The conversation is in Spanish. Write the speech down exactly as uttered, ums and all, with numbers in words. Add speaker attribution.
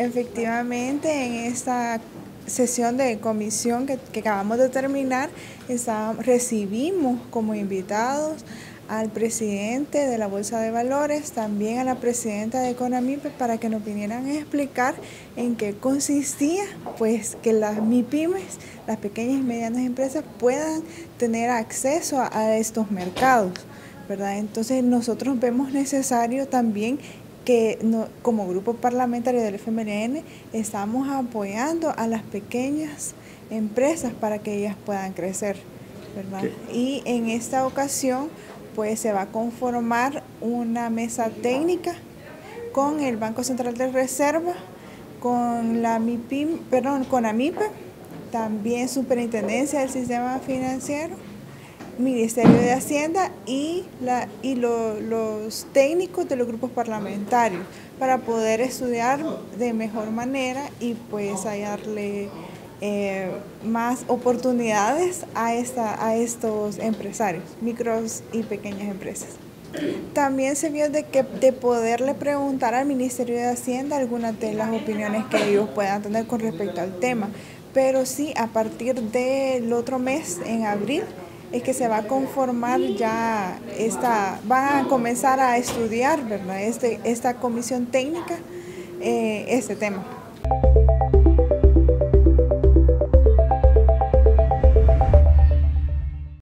Speaker 1: efectivamente en esta sesión de comisión que, que acabamos de terminar, está, recibimos como invitados al presidente de la Bolsa de Valores, también a la presidenta de Conamipe, para que nos vinieran a explicar en qué consistía pues que las MIPYMES, las pequeñas y medianas empresas, puedan tener acceso a, a estos mercados, ¿verdad? Entonces nosotros vemos necesario también que no, como grupo parlamentario del F M L N estamos apoyando a las pequeñas empresas para que ellas puedan crecer, ¿verdad? ¿Qué? Y en esta ocasión pues se va a conformar una mesa técnica con el Banco Central de Reserva, con la MIPYME, perdón, con AMIPE, también Superintendencia del Sistema Financiero, Ministerio de Hacienda y, la, y lo, los técnicos de los grupos parlamentarios para poder estudiar de mejor manera y pues hallarle eh, más oportunidades a, esta, a estos empresarios, micros y pequeñas empresas. También se vio de, que, de poderle preguntar al Ministerio de Hacienda algunas de las opiniones que ellos puedan tener con respecto al tema, pero sí a partir del otro mes, en abril, es que se va a conformar ya esta, van a comenzar a estudiar, ¿verdad? Este, esta comisión técnica, eh, este tema.